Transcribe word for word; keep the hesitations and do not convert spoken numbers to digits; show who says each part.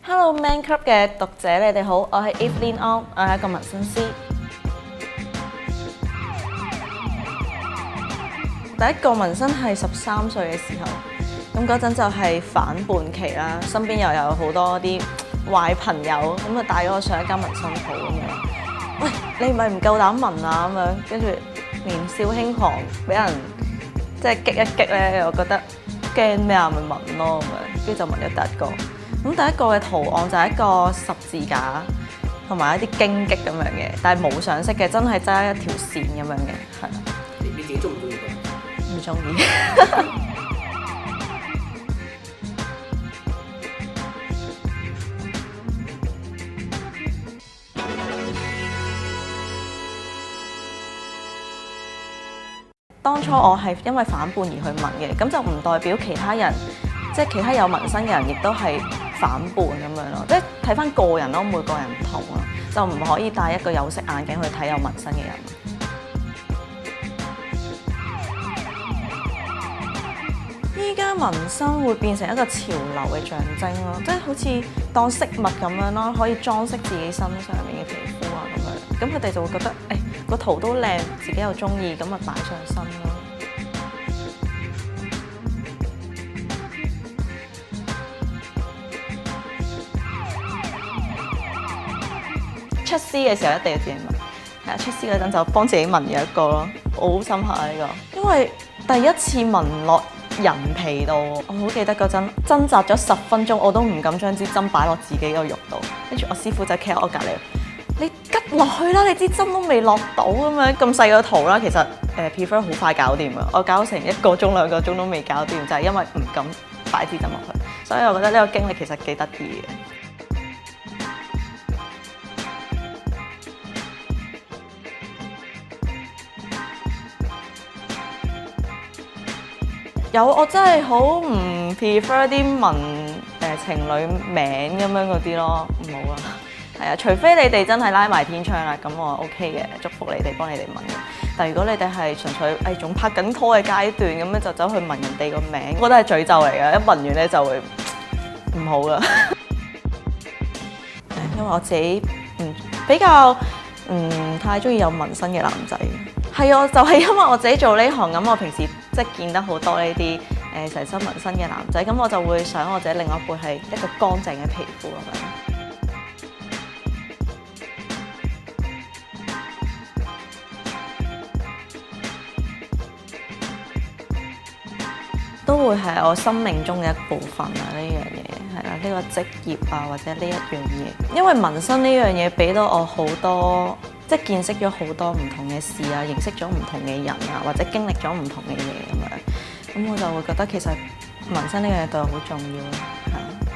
Speaker 1: Hello Man Club 嘅讀者，你哋好，我係 Evelyn On， 我係一個紋身師。第一個紋身係十三歲嘅時候，咁嗰陣就係反叛期啦，身邊又有好多啲壞朋友，咁啊帶咗我上一間紋身鋪咁樣。喂，你咪唔夠膽紋啊咁樣，跟住年少輕狂，俾人即係激一激咧，我覺得驚咩啊，咪紋咯咁樣，跟住就紋咗第一個。咁第一個嘅圖案就係一個十字架，同埋一啲荊棘咁樣嘅，但係冇上色嘅，真係揸一條線咁樣嘅，係。
Speaker 2: 你你自己中唔中意佢？
Speaker 1: 唔中意。當初我係因為反叛而去紋嘅，咁就唔代表其他人，即係其他有紋身嘅人，亦都係反叛咁樣咯。即係睇返個人咯，每個人唔同咯，就唔可以戴一個有色眼鏡去睇有紋身嘅人。依家紋身會變成一個潮流嘅象徵咯，即係好似當飾物咁樣咯，可以裝飾自己身上面嘅皮膚啊咁樣。咁佢哋就會覺得，誒個圖都靚，自己又中意，咁咪擺上身咯。出師嘅時候一定要自己紋，係啊！出師嗰陣就幫自己紋咗一個咯，我好深刻啊呢個，因為第一次紋落人皮度，我好記得嗰陣掙扎咗十分鐘，我都唔敢將支針擺落自己個肉度，跟住我師傅就企喺我隔離，你拮落去啦，你支針都未落到咁樣，咁細個圖啦，其實誒 prefer 好快搞掂啊，我搞成一個鐘兩個鐘都未搞掂，就係因為唔敢擺支針落去，所以我覺得呢個經歷其實幾得意嘅。有，我真係好唔 prefer 啲紋誒情侶名咁樣嗰啲咯，唔好啦。係啊，除非你哋真係拉埋天窗啦，咁我 OK 嘅，祝福你哋，幫你哋紋嘅。但係如果你哋係純粹誒仲拍緊拖嘅階段，咁樣就走去紋人哋個名，我覺得係詛咒嚟嘅，一紋完咧就會唔好啦。因為我自己唔比較唔太中意有紋身嘅男仔。係啊，就係因為我自己做呢行咁，我平時即係見得好多呢啲誒成身紋身嘅男仔，咁我就會想我自己另外一半係一個乾淨嘅皮膚咁樣。都會係我生命中嘅一部分啊！呢樣嘢係啦，呢個職業啊，或者呢一樣嘢，因為紋身呢樣嘢俾到我好多，即係見識咗好多唔同嘅事啊，認識咗唔同嘅人啊，或者經歷咗唔同嘅嘢咁樣，咁我就會覺得其實紋身呢樣嘢對我好重要咯，係啊。